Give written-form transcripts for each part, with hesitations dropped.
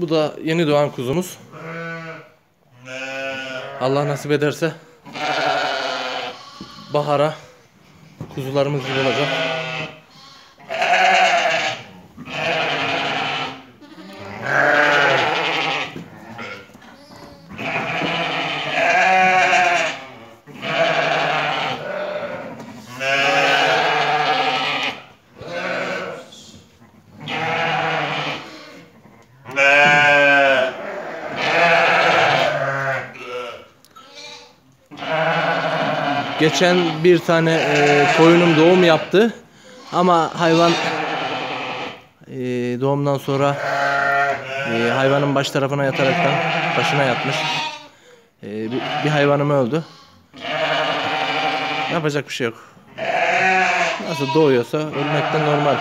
Bu da yeni doğan kuzumuz. Allah nasip ederse bahara kuzularımız gibi olacak. Geçen bir tane koyunum doğum yaptı ama hayvan doğumdan sonra hayvanın baş tarafına yataraktan başına yatmış. Bir hayvanım öldü. Yapacak bir şey yok. Nasıl doğuyorsa ölmekten normal.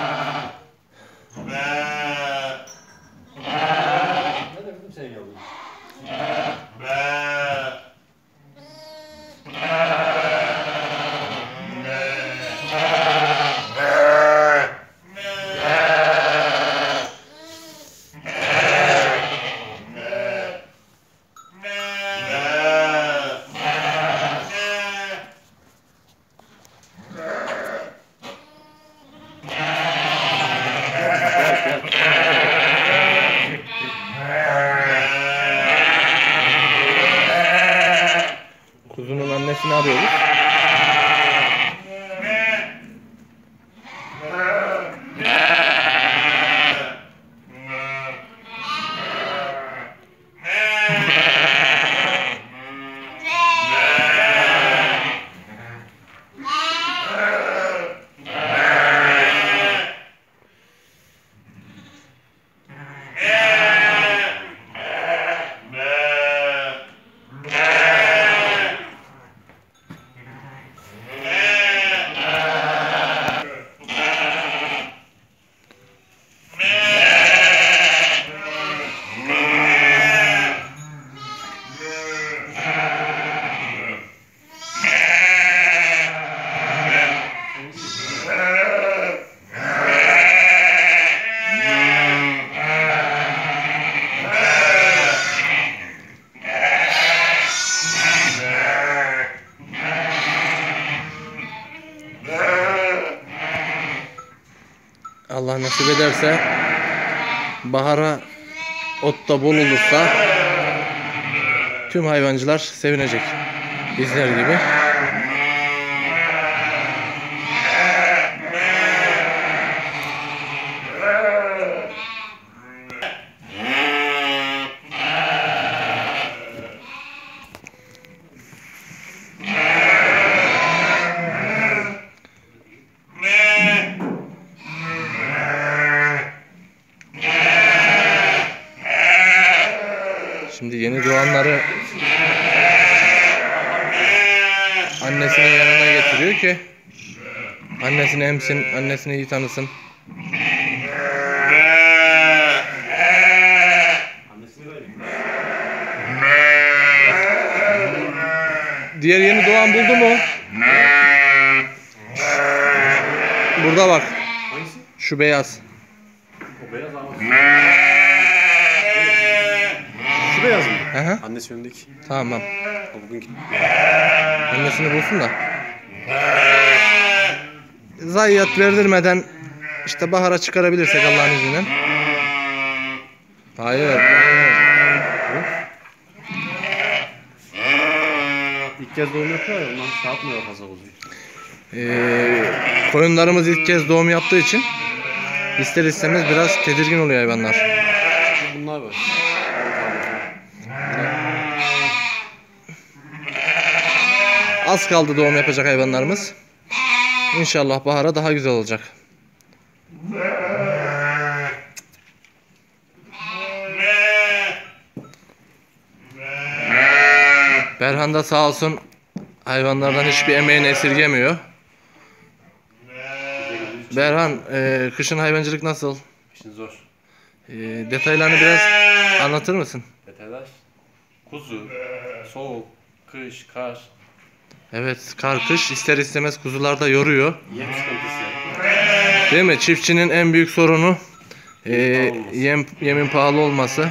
Kuzunun annesini arıyoruz. Allah nasip ederse bahara ot da bol olursa tüm hayvancılar sevinecek. Bizler gibi. Şimdi yeni doğanları annesinin yanına getiriyor ki annesini emsin, annesini iyi tanısın. Diğer yeni doğan buldu mu? Burada bak. Şu beyaz. O beyaz ama. Şu beyaz mı? Hı. Annesi önündeki. Tamam. O bugün gitti. Annesini bulsun da. Zayiat verdirmeden işte bahara çıkarabilirsek Allah'ın izniyle. Hayır. İlk kez doğum yapıyor ya, ondan şey yapmıyor fazla bozuyor. Koyunlarımız ilk kez doğum yaptığı için ister istemez biraz tedirgin oluyor hayvanlar. Bunlar var. Az kaldı doğum yapacak hayvanlarımız. İnşallah bahara daha güzel olacak. Berhan da sağ olsun hayvanlardan hiçbir emeğini esirgemiyor. Berhan, kışın hayvancılık nasıl? Kışın zor. Detaylarını biraz anlatır mısın? Detaylar. Kuzu, soğuk, kış, kar. Evet, kar kış ister istemez kuzular da yoruyor. Yem sıkıntısı. Değil mi? Çiftçinin en büyük sorunu Yemin pahalı olması.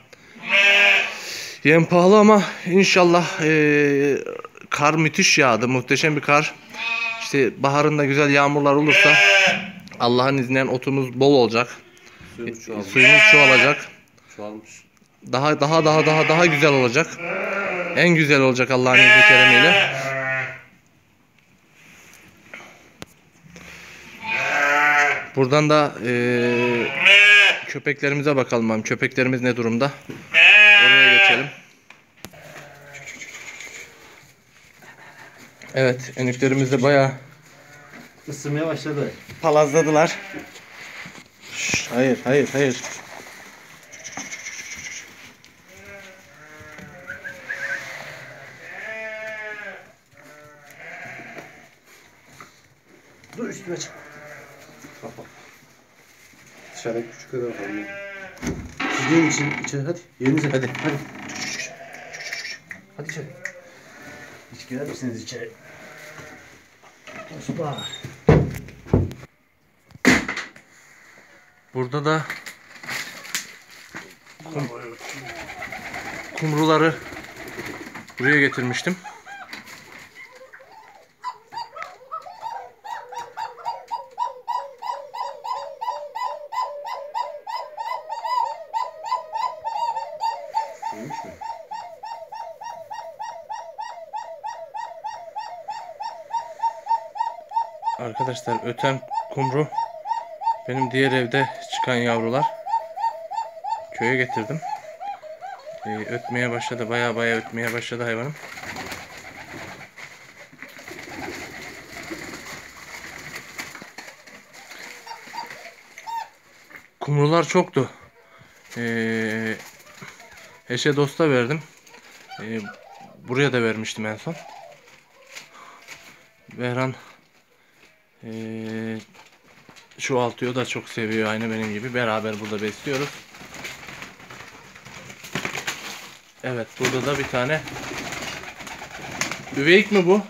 Yem pahalı ama inşallah kar müthiş yağdı. Muhteşem bir kar. İşte baharında güzel yağmurlar olursa Allah'ın izniyle otumuz bol olacak. Suyumuz çoğalacak. Çoğalmış. Daha güzel olacak. En güzel olacak Allah'ın izni keremiyle. Buradan da köpeklerimize bakalım. Köpeklerimiz ne durumda? Oraya geçelim. Evet, enüklerimiz de bayağı Isınmaya başladı. palazladılar. Hayır. Dur üstüme çık. Bak. Dışarıda küçük kadar var. Sizin için içeri hadi. Yerinize. Hadi. Hadi içeri. Hiç girer misiniz içeri? Hoppa. Burada da kumruları buraya getirmiştim. Olmuş mu? Arkadaşlar öten kumru benim diğer evde çıkan yavrular. Köye getirdim. Ötmeye başladı. Bayağı ötmeye başladı hayvanım. Kumrular çoktu. Eşe dosta verdim. Buraya da vermiştim en son. Behran şu altıyı da çok seviyor, aynı benim gibi. Beraber burada besliyoruz. Evet, burada da bir tane üveyik mi bu?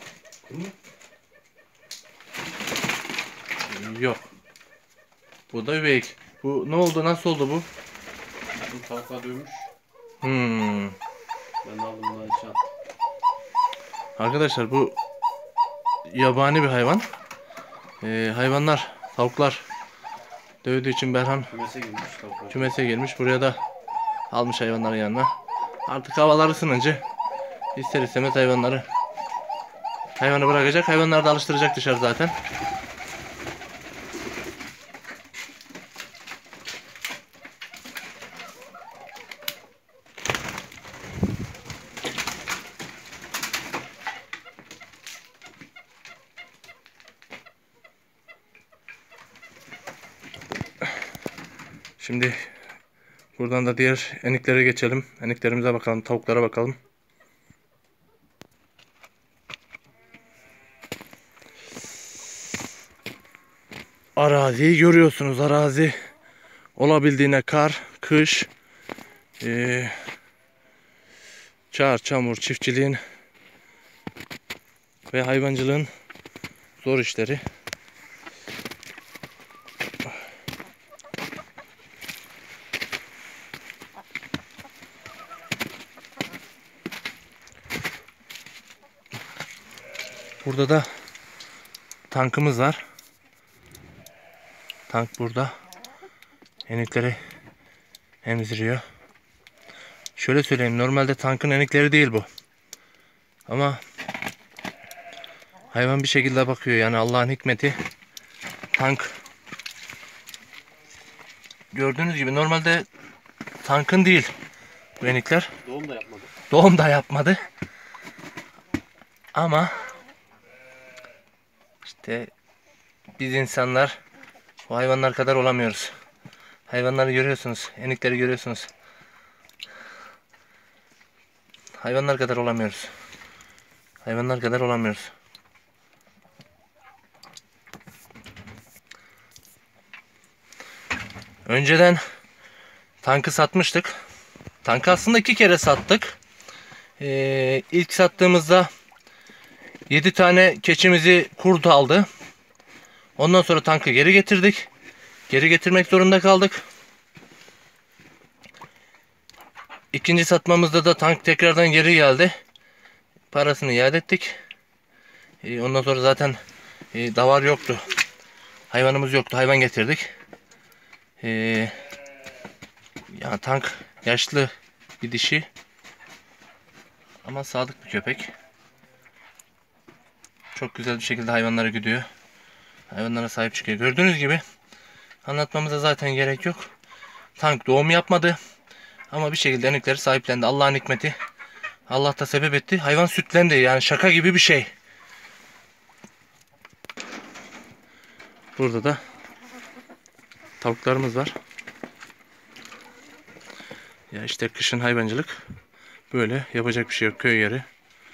Yok. Bu da üveyik. Bu ne oldu? Nasıl oldu bu? Bu tavukla dövmüş. Ben aldım bunları içe attım. Arkadaşlar bu yabani bir hayvan. Hayvanlar, tavuklar dövdüğü için Berhan Kümese girmiş tavuklar. kümese girmiş. Buraya da almış hayvanların yanına. Artık havalar ısınınca ister istemez hayvanı bırakacak. Hayvanları da alıştıracak dışarı zaten. Şimdi buradan da diğer eniklere geçelim. Eniklerimize bakalım, tavuklara bakalım. Araziyi görüyorsunuz. Arazi olabildiğine kar, kış, çağır, çamur, çiftçiliğin ve hayvancılığın zor işleri. Burada da tankımız var. Tank burada. Enikleri emziriyor. Şöyle söyleyeyim, normalde tankın enikleri değil bu. Ama hayvan bir şekilde bakıyor, yani Allah'ın hikmeti. Tank gördüğünüz gibi normalde tankın değil bu enikler. Doğum da yapmadı. Doğum da yapmadı. Ama işte biz insanlar o hayvanlar kadar olamıyoruz. Hayvanları görüyorsunuz, enikleri görüyorsunuz. Hayvanlar kadar olamıyoruz. Hayvanlar kadar olamıyoruz. Önceden tankı satmıştık. Tankı aslında 2 kere sattık. İlk sattığımızda 7 tane keçimizi kurt aldı. Ondan sonra tankı geri getirdik. Geri getirmek zorunda kaldık. İkinci satmamızda da tank tekrardan geri geldi. Parasını iade ettik. Ondan sonra zaten davar yoktu. Hayvanımız yoktu. Hayvan getirdik. Yani tank yaşlı bir dişi. Ama sadık bir köpek. Çok güzel bir şekilde hayvanları güdüyor. Hayvanlara sahip çıkıyor. Gördüğünüz gibi anlatmamıza zaten gerek yok. Tank doğum yapmadı. Ama bir şekilde enikleri sahiplendi. Allah'ın hikmeti. Allah da sebep etti. Hayvan sütlendi. Yani şaka gibi bir şey. Burada da tavuklarımız var. Ya işte kışın hayvancılık böyle, yapacak bir şey yok, köy yeri.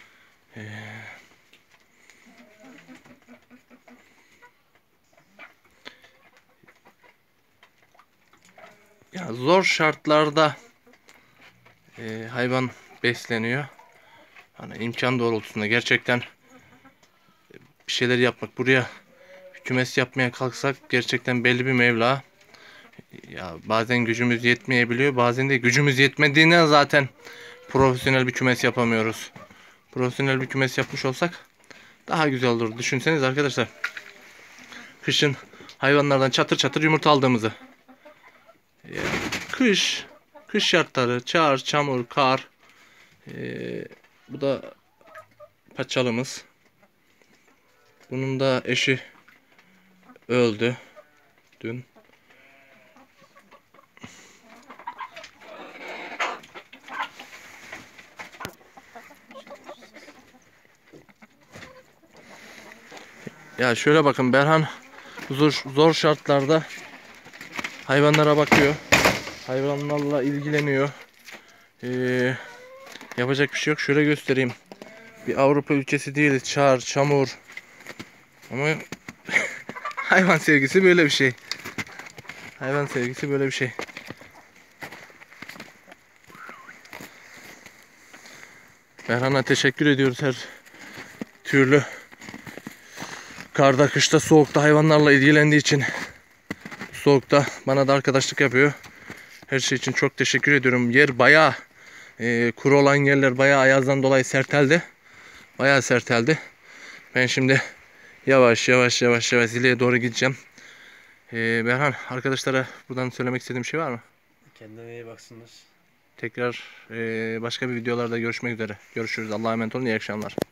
Ya zor şartlarda hayvan besleniyor. Hani imkan doğrultusunda gerçekten bir şeyler yapmak, buraya bir kümes yapmaya kalksak gerçekten belli bir meblağ. Ya bazen gücümüz yetmeyebiliyor, bazen de gücümüz yetmediğinden zaten profesyonel bir kümes yapamıyoruz. Profesyonel bir kümes yapmış olsak daha güzel olur. Düşünseniz arkadaşlar. Kışın hayvanlardan çatır çatır yumurta aldığımızı. Kış şartları, çağır, çamur, kar. Bu da paçalımız. Bunun da eşi öldü dün. Ya şöyle bakın, Berhan zor şartlarda hayvanlara bakıyor. Hayvanlarla ilgileniyor. Yapacak bir şey yok. Şöyle göstereyim. Bir Avrupa ülkesi değiliz. Çağır, çamur. Ama hayvan sevgisi böyle bir şey. Hayvan sevgisi böyle bir şey. Berhan'a teşekkür ediyoruz her türlü karda, kışta, soğukta hayvanlarla ilgilendiği için. Soğukta bana da arkadaşlık yapıyor. Her şey için çok teşekkür ediyorum. Yer bayağı kuru olan yerler bayağı ayazdan dolayı serteldi. Bayağı serteldi. Ben şimdi yavaş zileye doğru gideceğim. Berhan, arkadaşlara buradan söylemek istediğim şey var mı? Kendine iyi baksınlar. Tekrar başka bir videolarda görüşmek üzere. Görüşürüz. Allah'a emanet olun. İyi akşamlar.